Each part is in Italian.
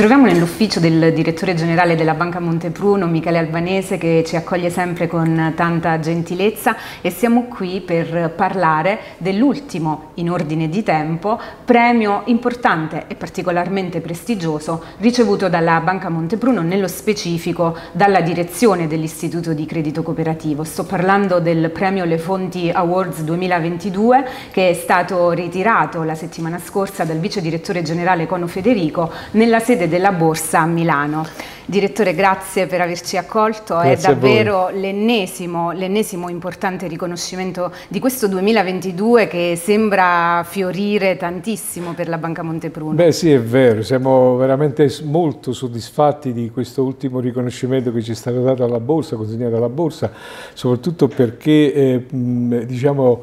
troviamo nell'ufficio del direttore generale della Banca Montepruno, Michele Albanese, che ci accoglie sempre con tanta gentilezza, e siamo qui per parlare dell'ultimo, in ordine di tempo, premio importante e particolarmente prestigioso ricevuto dalla Banca Montepruno, nello specifico dalla direzione dell'Istituto di Credito Cooperativo. Sto parlando del premio Le Fonti Awards 2022, che è stato ritirato la settimana scorsa dal vice direttore generale Cono Federico nella sede della Borsa a Milano. Direttore, grazie per averci accolto. Grazie, è davvero l'ennesimo importante riconoscimento di questo 2022 che sembra fiorire tantissimo per la Banca Montepruno. Beh sì, è vero, siamo veramente molto soddisfatti di questo ultimo riconoscimento che ci è stato dato alla Borsa, consegnato alla Borsa, soprattutto perché diciamo,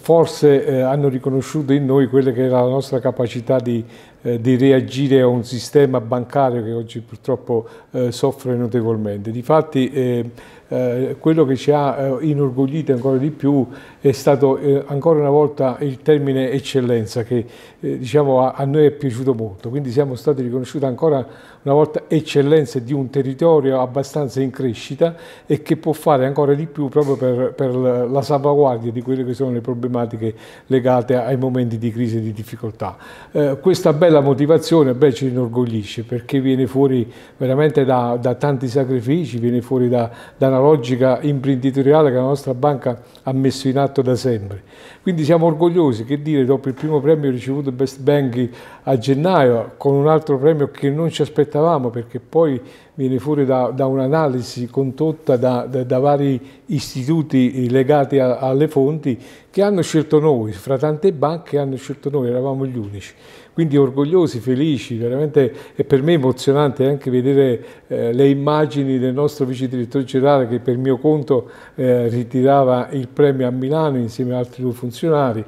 forse hanno riconosciuto in noi quella che era la nostra capacità di reagire a un sistema bancario che oggi purtroppo soffre notevolmente. Difatti quello che ci ha inorgoglito ancora di più è stato ancora una volta il termine eccellenza, che diciamo a noi è piaciuto molto, quindi siamo stati riconosciuti ancora una volta eccellenze di un territorio abbastanza in crescita e che può fare ancora di più proprio per la salvaguardia di quelle che sono le problematiche legate ai momenti di crisi e di difficoltà. Questa bella motivazione ci inorgoglisce, perché viene fuori veramente da tanti sacrifici, viene fuori da una logica imprenditoriale che la nostra banca ha messo in atto da sempre. Quindi siamo orgogliosi, che dire, dopo il primo premio ricevuto Best Bank a gennaio, con un altro premio che non ci aspettavamo, perché poi viene fuori da un'analisi condotta da vari istituti legati alle fonti che hanno scelto noi, fra tante banche hanno scelto noi, eravamo gli unici. Quindi orgogliosi, felici, veramente è per me emozionante anche vedere le immagini del nostro vice direttore generale che per mio conto ritirava il premio a Milano insieme ad altri due funzionari.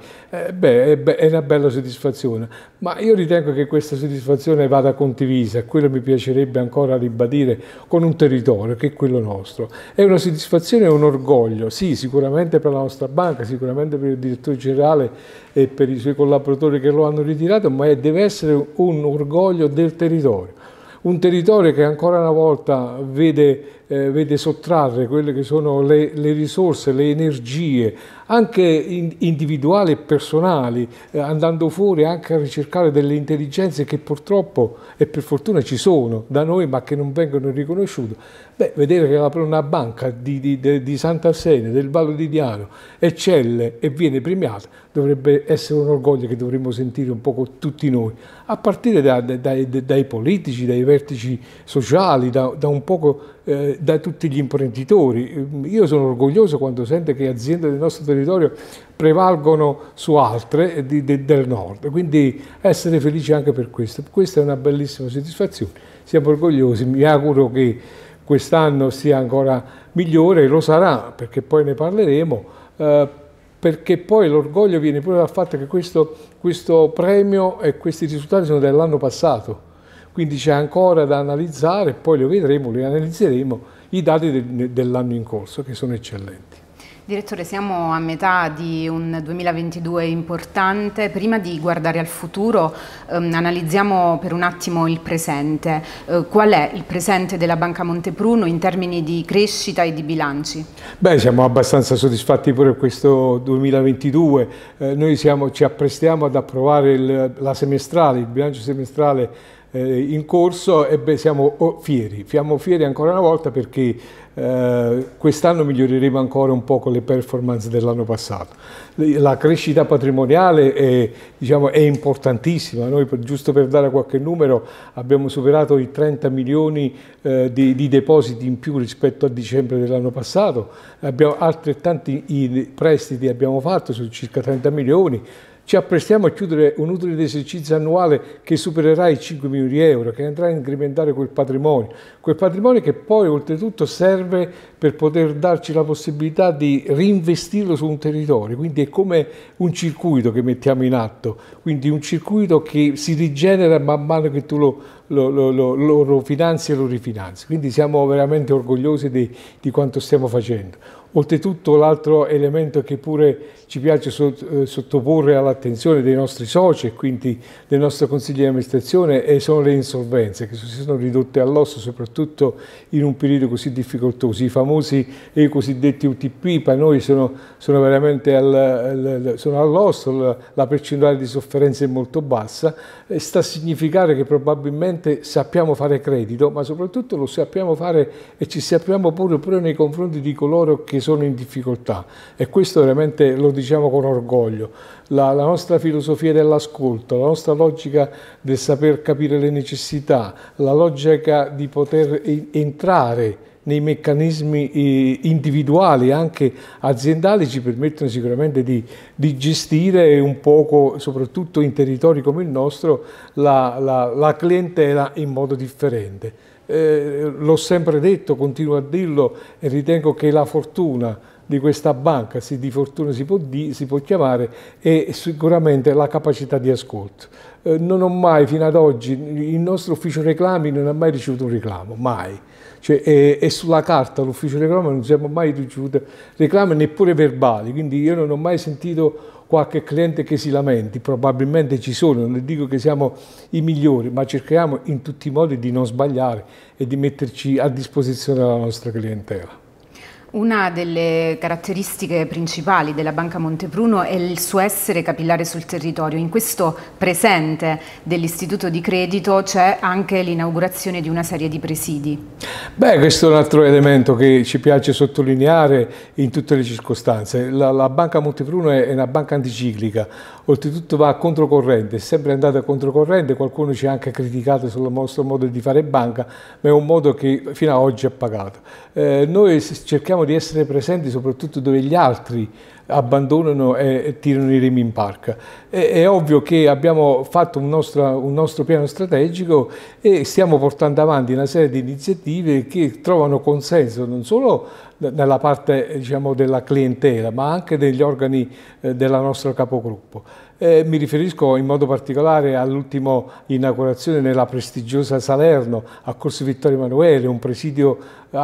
È una bella soddisfazione, ma io ritengo che questa soddisfazione vada condivisa, e quello mi piacerebbe ancora ribadire, con un territorio che è quello nostro. È una soddisfazione e un orgoglio, sì, sicuramente per la nostra banca, sicuramente per il direttore generale e per i suoi collaboratori che lo hanno ritirato, ma deve essere un orgoglio del territorio. Un territorio che ancora una volta vede sottrarre quelle che sono le risorse, le energie, anche individuali e personali, andando fuori anche a ricercare delle intelligenze che purtroppo e per fortuna ci sono da noi, ma che non vengono riconosciute. Vedere che una banca di Sant'Arsene, del Vallo di Diano, eccelle e viene premiata, dovrebbe essere un orgoglio che dovremmo sentire un po' tutti noi, a partire dai politici, dai vertici sociali, da tutti gli imprenditori. Io sono orgoglioso quando sento che aziende del nostro territorio prevalgono su altre del nord, quindi essere felici anche per questo. Questa è una bellissima soddisfazione, siamo orgogliosi, mi auguro che quest'anno sia ancora migliore, e lo sarà, perché poi ne parleremo, perché poi l'orgoglio viene proprio dal fatto che questo premio e questi risultati sono dell'anno passato, quindi c'è ancora da analizzare, poi lo vedremo, li analizzeremo, i dati dell'anno in corso, che sono eccellenti. Direttore, siamo a metà di un 2022 importante. Prima di guardare al futuro, analizziamo per un attimo il presente. Qual è il presente della Banca Montepruno in termini di crescita e di bilanci? Siamo abbastanza soddisfatti pure per questo 2022. Noi ci apprestiamo ad approvare il bilancio semestrale in corso, e siamo fieri ancora una volta, perché quest'anno miglioreremo ancora un po' con le performance dell'anno passato. La crescita patrimoniale è importantissima. Noi, giusto per dare qualche numero, abbiamo superato i 30 milioni di depositi in più rispetto a dicembre dell'anno passato, altrettanti prestiti abbiamo fatto su circa 30 milioni. Ci apprestiamo a chiudere un utile di esercizio annuale che supererà i 5 milioni di euro, che andrà a incrementare quel patrimonio che poi oltretutto serve per poter darci la possibilità di reinvestirlo su un territorio, quindi è come un circuito che mettiamo in atto, quindi un circuito che si rigenera man mano che tu lo finanzi e lo rifinanzi, quindi siamo veramente orgogliosi di quanto stiamo facendo. Oltretutto l'altro elemento che pure ci piace sottoporre all'attenzione dei nostri soci e quindi del nostro consiglio di amministrazione sono le insolvenze, che si sono ridotte all'osso soprattutto in un periodo così difficoltoso. I famosi e i cosiddetti UTP per noi sono veramente all'osso, la percentuale di sofferenza è molto bassa, sta a significare che probabilmente sappiamo fare credito, ma soprattutto lo sappiamo fare e ci sappiamo pure nei confronti di coloro che sono in difficoltà, e questo veramente lo diciamo con orgoglio. La nostra filosofia dell'ascolto, la nostra logica del saper capire le necessità, la logica di poter entrare nei meccanismi individuali, anche aziendali, ci permettono sicuramente di gestire un poco, soprattutto in territori come il nostro, la clientela in modo differente. L'ho sempre detto, continuo a dirlo, e ritengo che la fortuna di questa banca, se di fortuna si può chiamare, è sicuramente la capacità di ascolto. Non ho mai, fino ad oggi, il nostro ufficio reclami non ha mai ricevuto un reclamo, mai. Cioè, è sulla carta l'ufficio reclami, non siamo mai ricevuti reclami neppure verbali, quindi io non ho mai sentito qualche cliente che si lamenti. Probabilmente ci sono, non dico che siamo i migliori, ma cerchiamo in tutti i modi di non sbagliare e di metterci a disposizione della nostra clientela. Una delle caratteristiche principali della Banca Montepruno è il suo essere capillare sul territorio. In questo presente dell'istituto di credito c'è anche l'inaugurazione di una serie di presidi. Beh, questo è un altro elemento che ci piace sottolineare in tutte le circostanze. La Banca Montepruno è una banca anticiclica, oltretutto va a controcorrente, è sempre andata a controcorrente. Qualcuno ci ha anche criticato sul nostro modo di fare banca, ma è un modo che fino ad oggi ha pagato. Noi cerchiamo di essere presenti soprattutto dove gli altri abbandonano e tirano i remi in barca. È ovvio che abbiamo fatto un nostro piano strategico e stiamo portando avanti una serie di iniziative che trovano consenso non solo nella parte, diciamo, della clientela, ma anche degli organi della nostra capogruppo. Mi riferisco in modo particolare all'ultima inaugurazione nella prestigiosa Salerno, a Corso Vittorio Emanuele, un presidio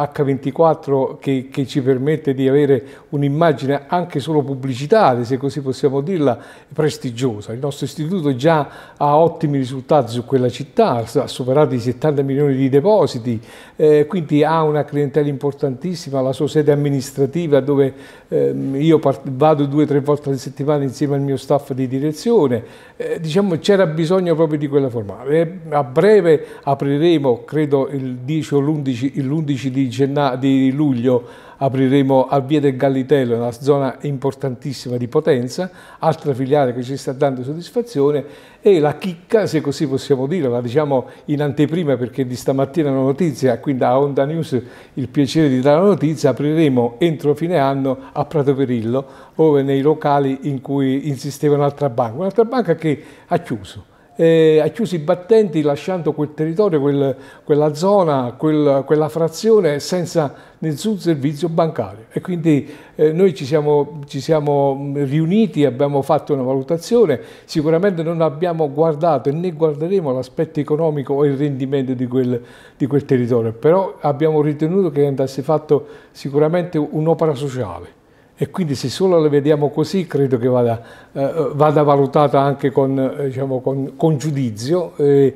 H24 che ci permette di avere un'immagine anche solo pubblicitaria, se così possiamo dirla, prestigiosa. Il nostro istituto già ha ottimi risultati su quella città, ha superato i 70 milioni di depositi, quindi ha una clientela importantissima, la sua sede amministrativa dove io vado 2 o 3 volte alla settimana insieme al mio staff di direzione. Diciamo, c'era bisogno proprio di quella formale. A breve apriremo, credo il 10 o l'11 di luglio, apriremo a Via del Gallitello, una zona importantissima di Potenza, altra filiale che ci sta dando soddisfazione, e la chicca, se così possiamo dire, la diciamo in anteprima perché di stamattina la notizia, quindi a Onda News il piacere di dare la notizia, apriremo entro fine anno a Prato Perillo, ove nei locali in cui insisteva un'altra banca che ha chiuso. Ha chiuso i battenti lasciando quel territorio, quella zona, quella frazione senza nessun servizio bancario, e quindi noi ci siamo riuniti, abbiamo fatto una valutazione. Sicuramente non abbiamo guardato e né guarderemo l'aspetto economico o il rendimento di quel territorio, però abbiamo ritenuto che andasse fatto sicuramente un'opera sociale. E quindi se solo la vediamo così, credo che vada valutata anche con giudizio,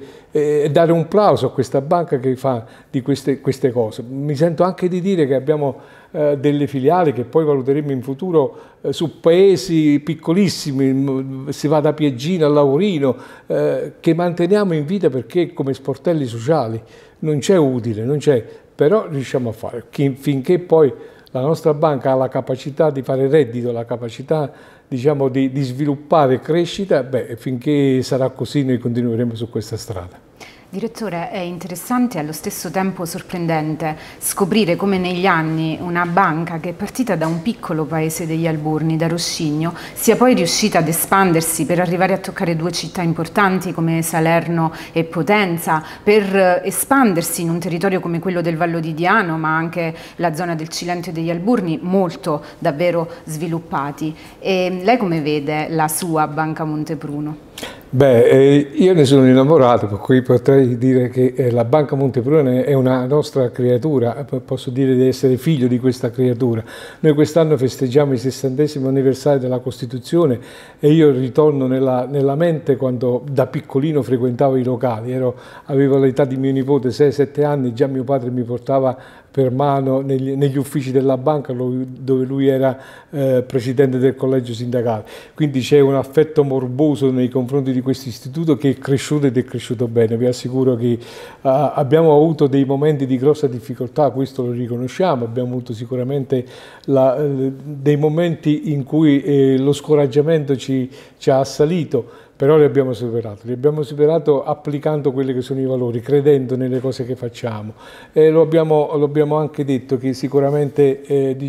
e dare un plauso a questa banca che fa di queste cose. Mi sento anche di dire che abbiamo delle filiali che poi valuteremo in futuro su paesi piccolissimi, si va da Piegina a Laurino, che manteniamo in vita perché come sportelli sociali non c'è utile, però riusciamo a fare, finché poi la nostra banca ha la capacità di fare reddito, la capacità, diciamo, di sviluppare crescita. Beh, finché sarà così noi continueremo su questa strada. Direttore, è interessante e allo stesso tempo sorprendente scoprire come negli anni una banca che è partita da un piccolo paese degli Alburni, da Roscigno, sia poi riuscita ad espandersi per arrivare a toccare 2 città importanti come Salerno e Potenza, per espandersi in un territorio come quello del Vallo di Diano, ma anche la zona del Cilento e degli Alburni, molto davvero sviluppati. E lei come vede la sua Banca Montepruno? Io ne sono innamorato, per cui potrei dire che la Banca Montepru è una nostra creatura, posso dire di essere figlio di questa creatura. Noi quest'anno festeggiamo il 60° anniversario della Costituzione e io ritorno nella mente quando da piccolino frequentavo i locali, avevo l'età di mio nipote, 6-7 anni, già mio padre mi portava per mano negli uffici della banca dove lui era presidente del collegio sindacale. Quindi c'è un affetto morboso nei confronti di questo istituto che è cresciuto ed è cresciuto bene. Vi assicuro che abbiamo avuto dei momenti di grossa difficoltà, questo lo riconosciamo, abbiamo avuto sicuramente dei momenti in cui lo scoraggiamento ci ha assalito, però li abbiamo superato applicando quelli che sono i valori, credendo nelle cose che facciamo. Lo abbiamo anche detto che sicuramente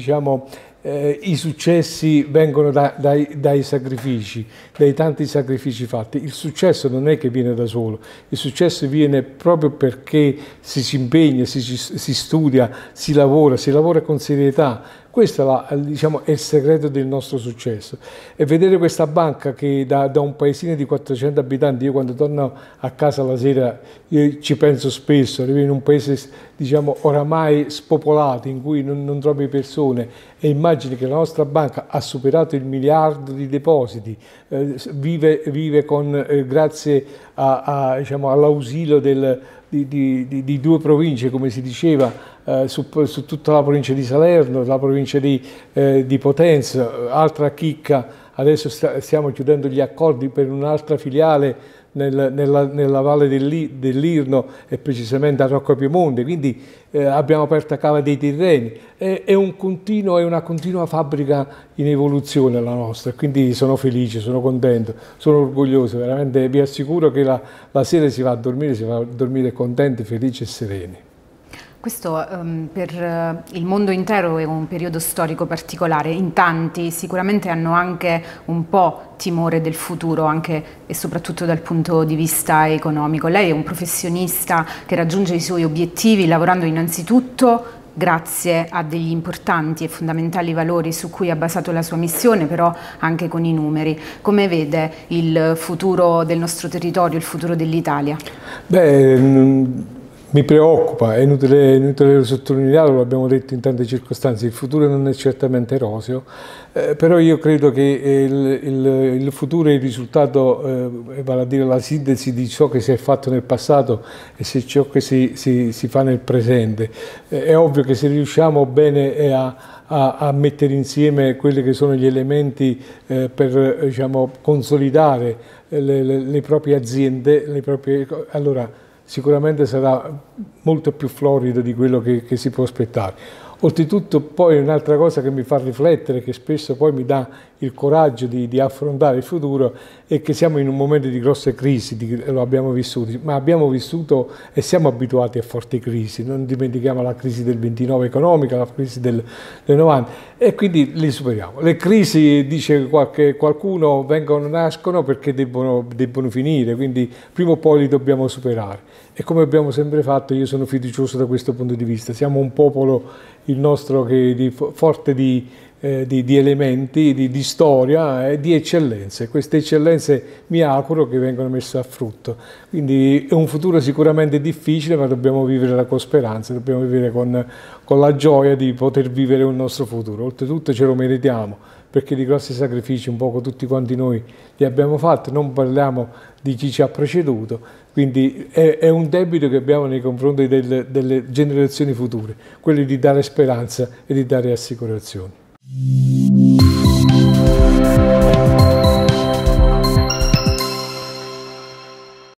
i successi vengono dai sacrifici, dai tanti sacrifici fatti. Il successo non è che viene da solo, il successo viene proprio perché si impegna, si studia, si lavora con serietà. Questo è il segreto del nostro successo. E vedere questa banca che da un paesino di 400 abitanti, io quando torno a casa la sera ci penso spesso, arrivo in un paese oramai spopolato in cui non trovi persone e immagini che la nostra banca ha superato il 1 miliardo di depositi, vive grazie all'ausilio di 2 province, come si diceva, su tutta la provincia di Salerno, la provincia di Potenza. Altra chicca, adesso stiamo chiudendo gli accordi per un'altra filiale nella valle dell'Irno e precisamente a Rocca Piemonte, quindi abbiamo aperto a Cava dei Tirreni. È una continua fabbrica in evoluzione la nostra, quindi sono felice, sono contento, sono orgoglioso, veramente vi assicuro che la sera si va a dormire contenti, felici e sereni. Questo per il mondo intero è un periodo storico particolare, in tanti sicuramente hanno anche un po' timore del futuro, anche e soprattutto dal punto di vista economico. Lei è un professionista che raggiunge i suoi obiettivi lavorando innanzitutto grazie a degli importanti e fondamentali valori su cui ha basato la sua missione, però anche con i numeri. Come vede il futuro del nostro territorio, il futuro dell'Italia? Mi preoccupa, è inutile sottolinearlo, l'abbiamo detto in tante circostanze, il futuro non è certamente roseo, però io credo che il futuro è il risultato, vale a dire la sintesi di ciò che si è fatto nel passato e ciò che si fa nel presente. È ovvio che se riusciamo bene a mettere insieme quelli che sono gli elementi per consolidare le proprie aziende, allora sicuramente sarà molto più florido di quello che si può aspettare. Oltretutto poi un'altra cosa che mi fa riflettere, che spesso poi mi dà il coraggio di affrontare il futuro, è che siamo in un momento di grosse crisi, lo abbiamo vissuto, ma abbiamo vissuto e siamo abituati a forti crisi, non dimentichiamo la crisi del 29 economica, la crisi del 90 e quindi li superiamo. Le crisi, dice qualcuno, nascono perché debbono finire, quindi prima o poi li dobbiamo superare. E come abbiamo sempre fatto, io sono fiducioso da questo punto di vista. Siamo un popolo, il nostro, forte di elementi, di storia e di eccellenze. Queste eccellenze mi auguro che vengano messe a frutto. Quindi è un futuro sicuramente difficile, ma dobbiamo vivere con speranza, dobbiamo vivere con la gioia di poter vivere un nostro futuro. Oltretutto ce lo meritiamo, perché di grossi sacrifici un poco tutti quanti noi li abbiamo fatti, non parliamo di chi ci ha preceduto, quindi è un debito che abbiamo nei confronti delle generazioni future, quello di dare speranza e di dare assicurazioni.